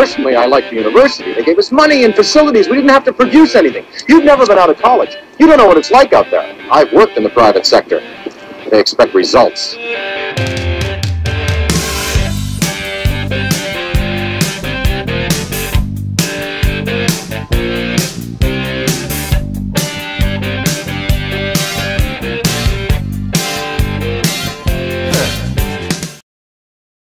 Personally, I like the university. They gave us money and facilities. We didn't have to produce anything. You've never been out of college. You don't know what it's like out there. I've worked in the private sector. They expect results.